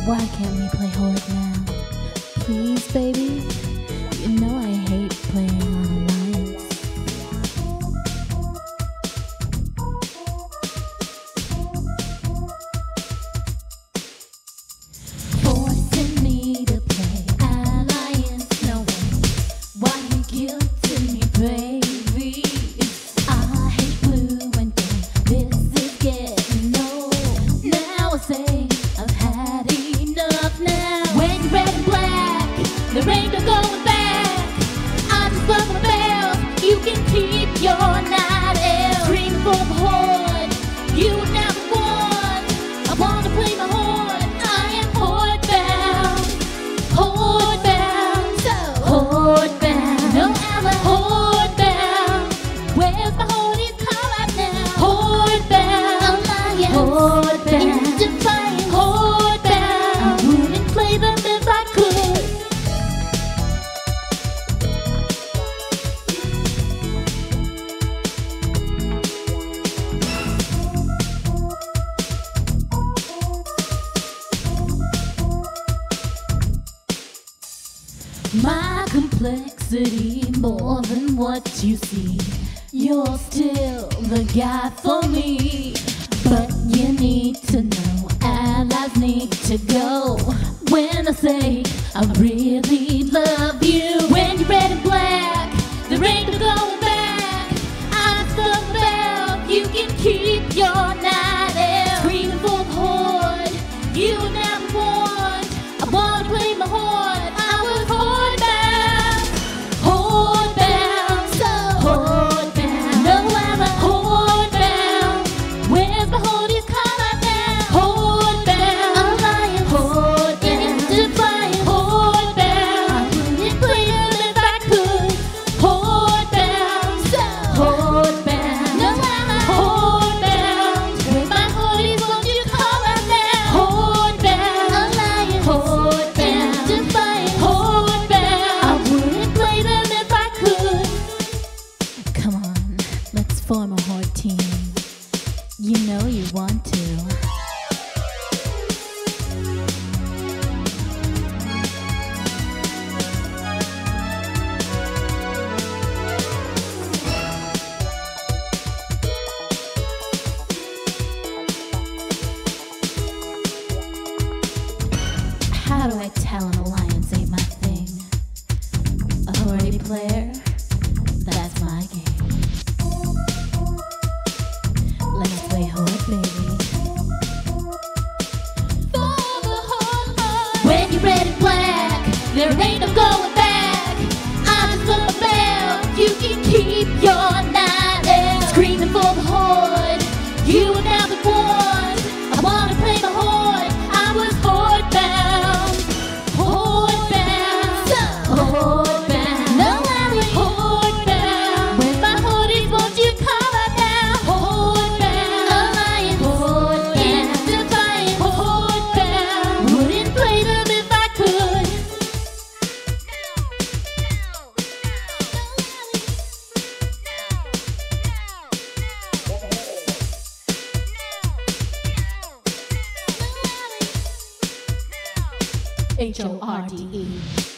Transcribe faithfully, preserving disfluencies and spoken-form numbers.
Why can't we play Horde now? Please, baby. You know I hate playing on Alliance. Forcing me to play Alliance, no way. Why you guilting me, baby? I hate blue and gray. This is getting old. Now I say I've had enough now. When you're red and black, there ain't no going back. I just love my bells. You can keep your night elf. Screaming for the Horde. You have never won. I wanna play my Horde. I am Horde bound. Horde bound. So Horde bound. No ally. Horde bound. Where's my Horde? It's come right now. Horde bound. Alliance. Horde bound. It's defiant. Horde bound. I wouldn't play them if I could. My complexity more than what you see. You're still the guy for me, but you need to know allies need to go. When I say I really love you, when you're red and black, there ain't no going back. I love the bell, you can keep your night elf. Screaming for the Horde, you never won. I wanna play my Horde. I was Horde bound. Horde bound. So Horde bound. No, I'm a Horde bound. Where's my Horde? It's come right now. Horde bound. Alliance. Horde bound. Defiant. Horde bound. I wouldn't play them if I could. Horde bound. So Horde bound. No, I'm a Horde bound. Where's my Horde? Is won't you come right now? Horde bound. Alliance. Horde bound. Defiant. Horde bound. I wouldn't play them if I could. Come on, let's form a Horde team. You know you want to. How do I tell an alliance ain't my thing? A Horde player? That's my game. Let's play Horde, baby. For the Horde. When you're red and black, there ain't no going back. I just love my bell. You can keep your night elf. Screaming for the Horde. You have never won. I wanna play my Horde. I was Horde bound. Horde bound. So Horde bound. No, I'm a Horde bound. When my Horde is, won't you come right now? Horde bound. Alliance. Horde bound. Defiant. Horde bound. Wouldn't play them if I could. H O R D E